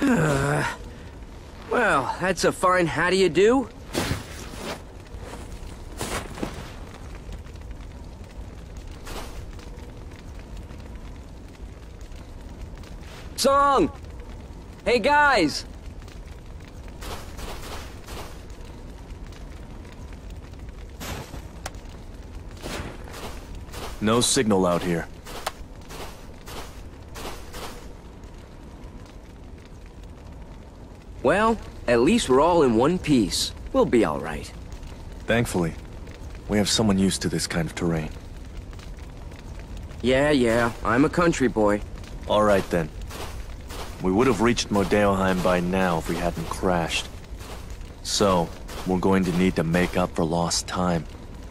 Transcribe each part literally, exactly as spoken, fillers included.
Well, that's a fine how do you do? Song! Hey guys! No signal out here. Well, at least we're all in one piece. We'll be all right. Thankfully, we have someone used to this kind of terrain. Yeah, yeah, I'm a country boy. All right then. We would have reached Modeoheim by now if we hadn't crashed. So, we're going to need to make up for lost time.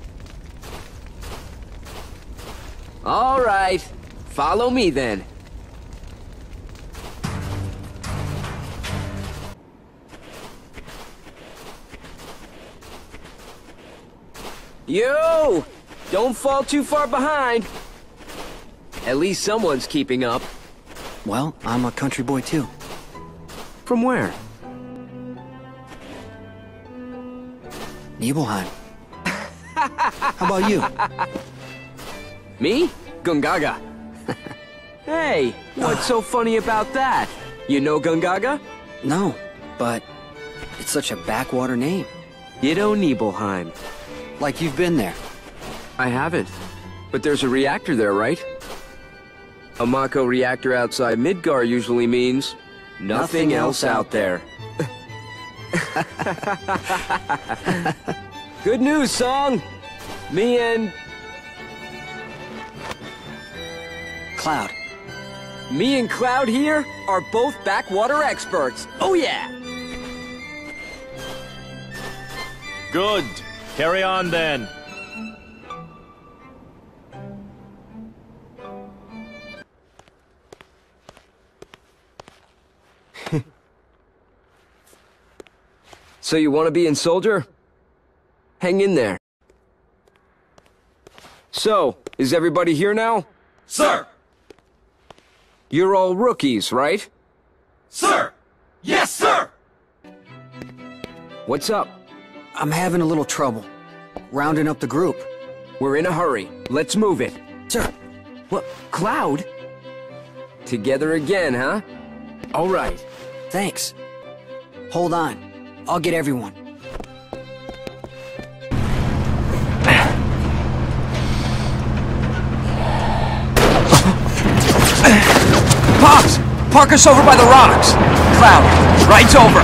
All right, follow me then. Yo! Don't fall too far behind. At least someone's keeping up. Well, I'm a country boy too. From where? Nibelheim. How about you? Me? Gungaga. Hey, what's so funny about that? You know Gungaga? No, but it's such a backwater name. Ditto Nibelheim. Like you've been there. I haven't. But there's a reactor there, right? A Mako reactor outside Midgar usually means nothing, nothing else out there. Good news, Song! Me and... Cloud. Me and Cloud here are both backwater experts. Oh yeah! Good. Carry on then. So you want to be in Soldier? Hang in there. So, is everybody here now? Sir! You're all rookies, right? Sir! Yes, sir! What's up? I'm having a little trouble rounding up the group. We're in a hurry. Let's move it. Sir! What? Cloud? Together again, huh? All right. Thanks. Hold on. I'll get everyone. Pops! Park us over by the rocks! Cloud, right's over!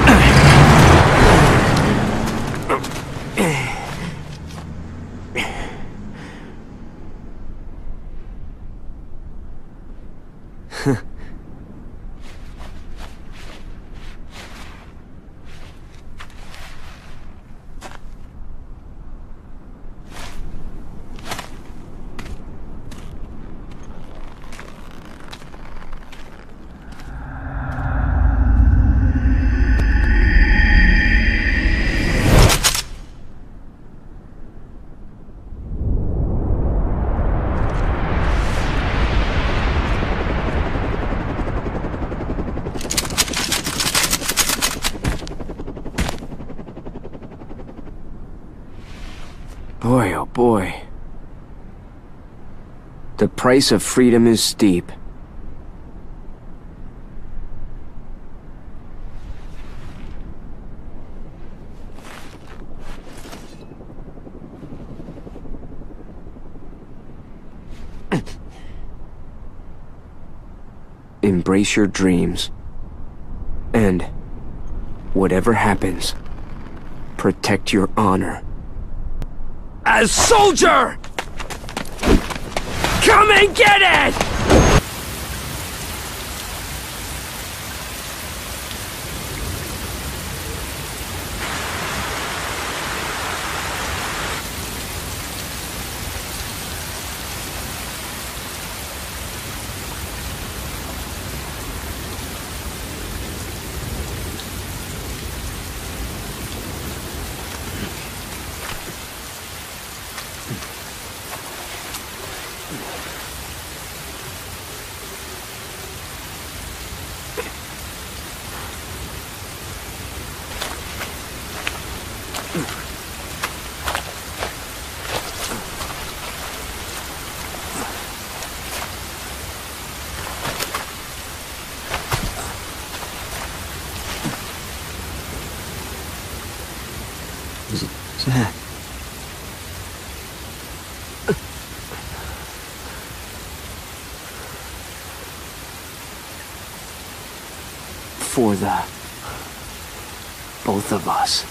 Boy, oh boy. The price of freedom is steep. Embrace your dreams. And, whatever happens, protect your honor. As Soldier! Come and get it! Zack. For the both of us.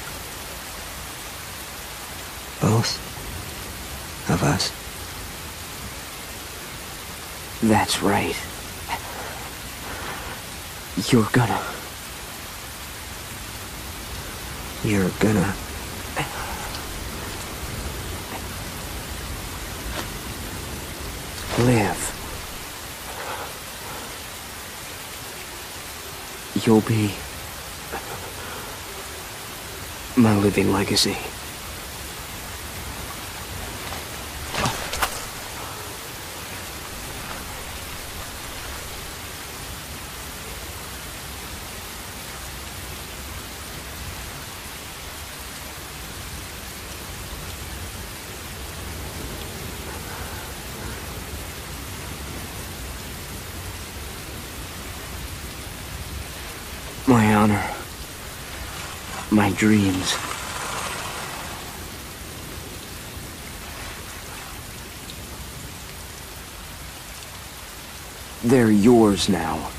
Both of us. That's right. You're gonna... You're gonna... live. You'll be... my living legacy. My honor. My dreams. They're yours now.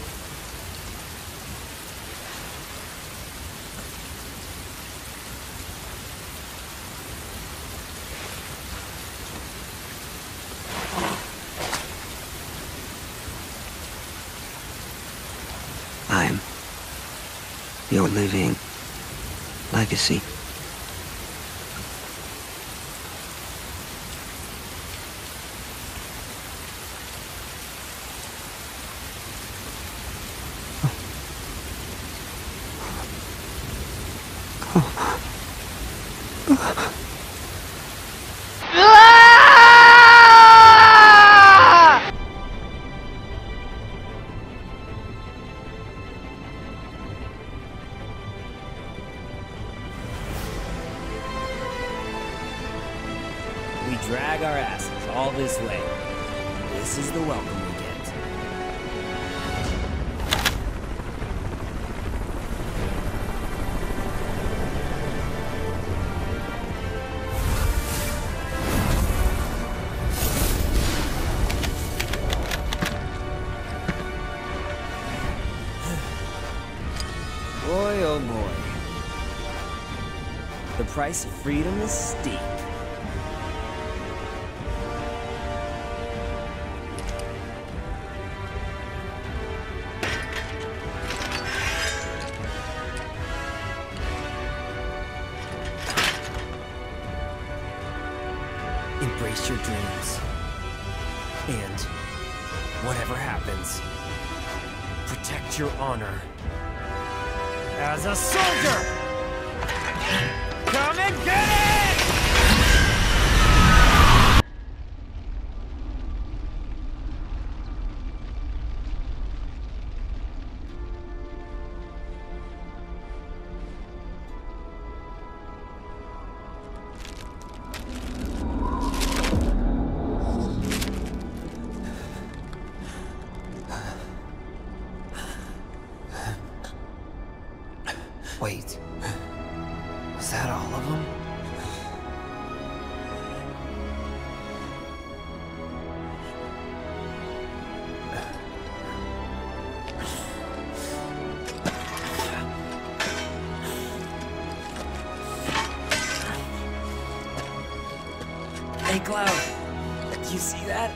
I'm your living legacy. We drag our asses all this way. This is the welcome we get. Boy, oh boy. The price of freedom is steep. Embrace your dreams. And whatever happens, protect your honor. As a soldier! Come and get it! Wait, was that all of them? Hey, Cloud, do you see that?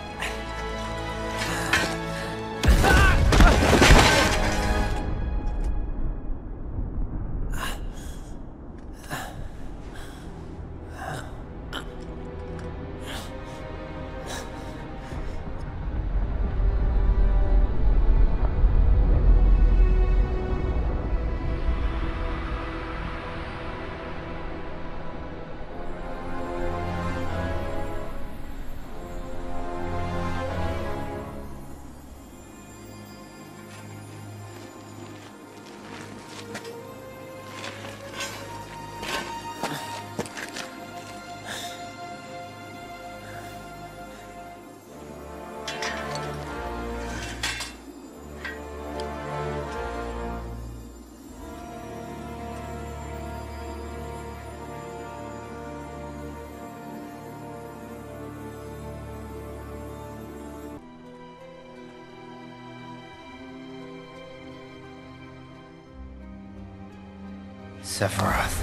Sephiroth.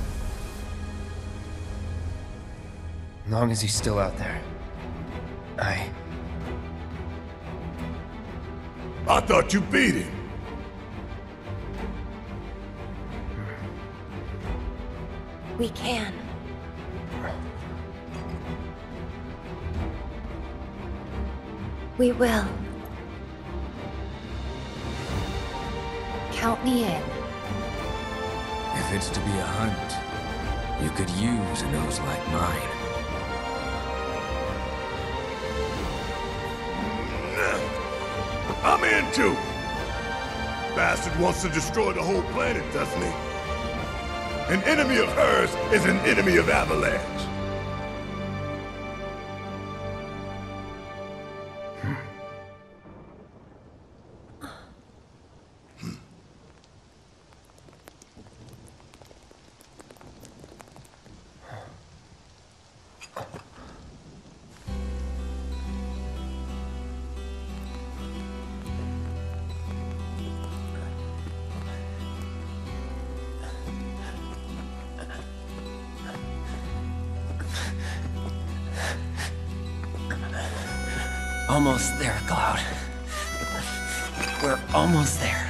As long as he's still out there, I... I thought you beat him. We can. We will. Count me in. If it's to be a hunt, you could use a nose like mine. I'm in too. Bastard wants to destroy the whole planet, doesn't he? An enemy of hers is an enemy of Avalanche. Almost there, Cloud. We're almost there.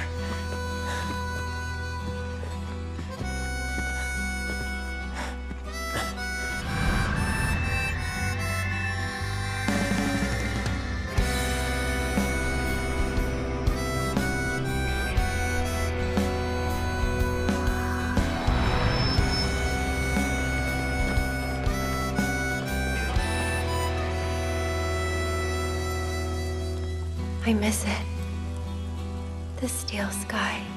I miss it. The steel sky.